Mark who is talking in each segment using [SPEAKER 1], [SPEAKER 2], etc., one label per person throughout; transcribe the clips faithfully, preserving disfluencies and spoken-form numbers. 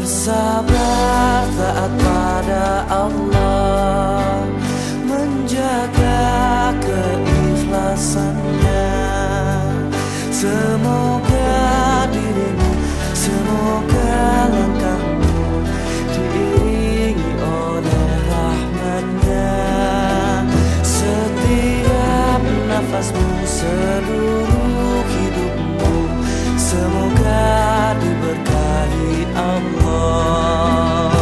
[SPEAKER 1] Bersabar taat pada Allah, menjaga keikhlasannya. Semoga dirimu, semoga langkahmu diiringi oleh rahmat-Nya. Setiap nafasmu, seluruh hidupmu, semoga diberkahi Allah.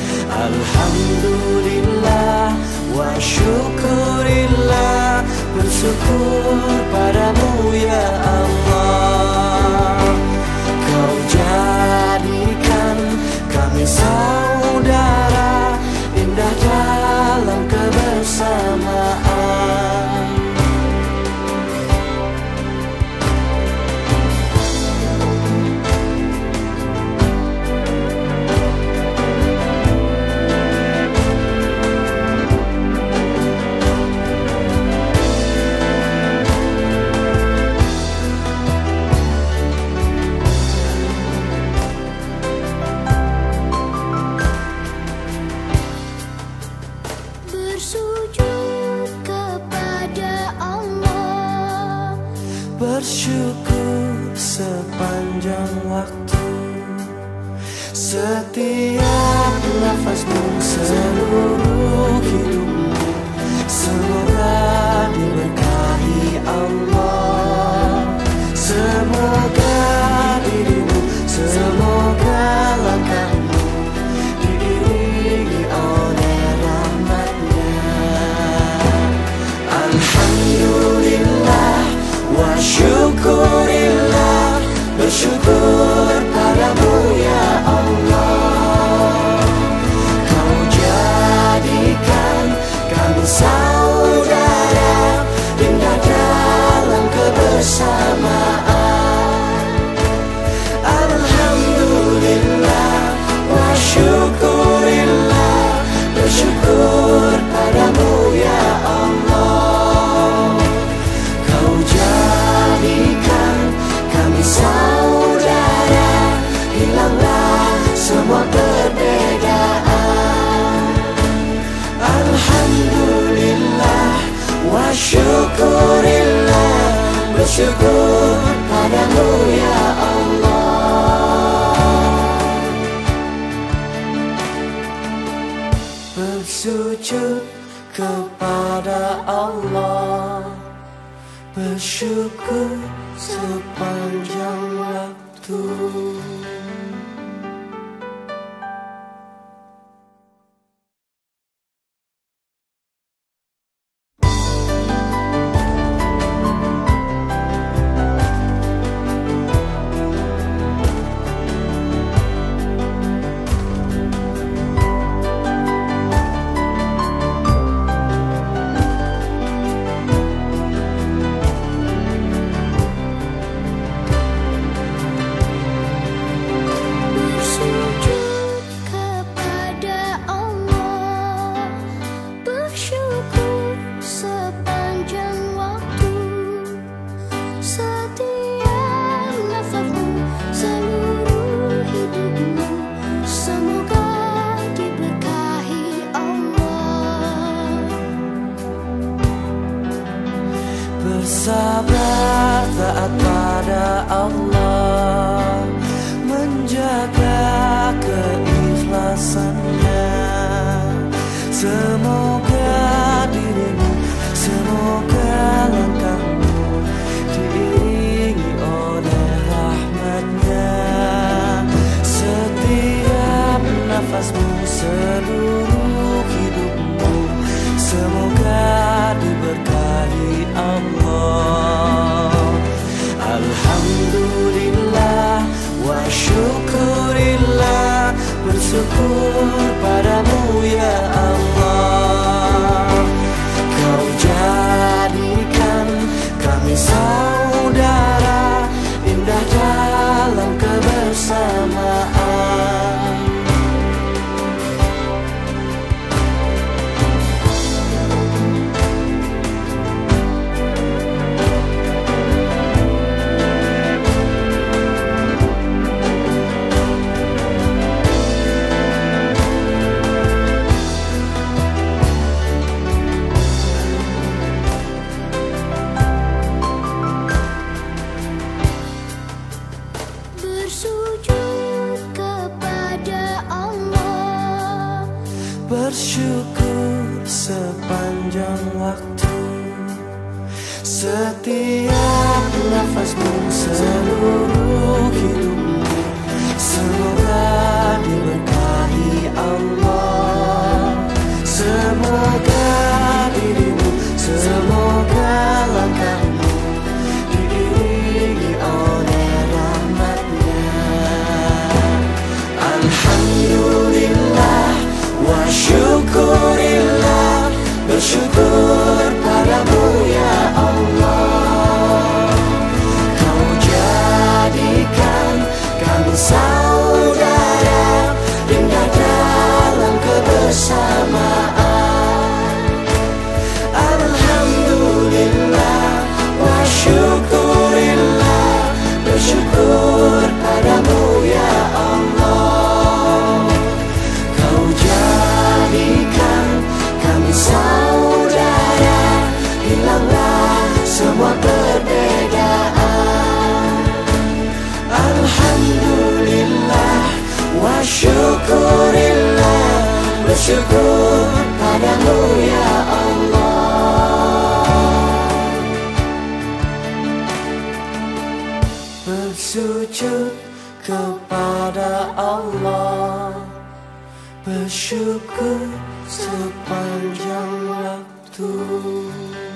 [SPEAKER 1] Alhamdulillah wa syukurillah, bersyukur padamu ya Allah. Kau jadikan kami saudara, indah dalam kebersamaan. Bersyukur sepanjang waktu, setiap nafasmu, seluruh hidupmu, semoga diberkahi Allah. Semoga dirimu, semoga langkahmu diiringi oleh rahmat-Nya. Alhamdulillah wa syukurillah, bersyukur padamu ya Allah. Kau jadikan kami saudara, indah dalam kebersamaan. Alhamdulillah wa syukurillah, bersyukur padamu ya Allah. Kau jadikan kami saudara, hilanglah semua perbedaan. Alhamdulillah wa syukurillah, bersyukur padamu ya Allah. Bersujud kepada Allah, bersyukur sepanjang waktu. Bersabar taat pada Allah, menjaga keikhlasannya. Semoga dirimu, semoga langkahmu diiringi oleh rahmat-Nya. Setiap nafasmu, seluruh hidupmu, semoga diberkahi Allah. Alhamdulillah wa syukurillah, bersyukur padamu ya Allah. Kau jadikan kami saudara, indah dalam kebersamaan.
[SPEAKER 2] bersujud kepada Allah,
[SPEAKER 1] bersyukur sepanjang waktu. Setiap nafasmu, seluruh hidupmu, semoga diberkahi Allah. Semoga dirimu, semoga langkahmu diiringi oleh rahmatnya. Alhamdulillah wa syukurillah, bersyukur padamu ya Allah. Kau jadikan kami saudara, indah dalam kebersamaan. Alhamdulillah wa syukurillah, bersyukur padamu ya Allah. Kau jadikan kami saudara, hilanglah semua perbedaan. Alhamdulillah wa syukurillah, bersyukur padamu ya Allah. Bersujud kepada Allah, bersyukur sepanjang waktu.